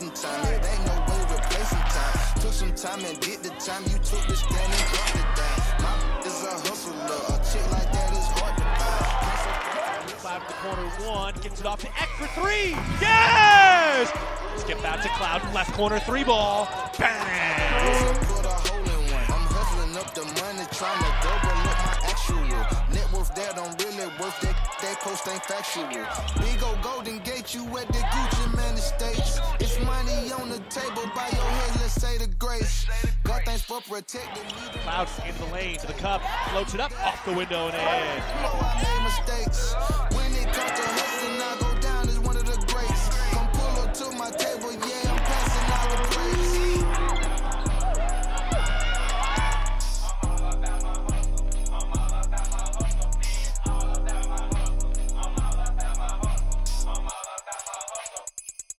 wasting time. It ain't no way replacing time. Took some time and did the time. You took the stand and dropped it down. My is a hustler. A chick like that is hard to find. Cloud in the corner one, gets it off to Eck for three. Yes! Skip out to Cloud, left corner three ball. Bang! Put a hole in one. I'm hustling up the money, trying to double up my actual net worth. That don't really worth that. They post ain't factual. Big ol' Golden Gate, you at the Gucci man estates. It's money on the table, by your head, let's say the grace. God thanks for protecting me. Cloud in the lane to the cup, floats it up off the window and in. I made mistakes. When it comes to hustling, I go down as one of the greats. Come pull up to my table.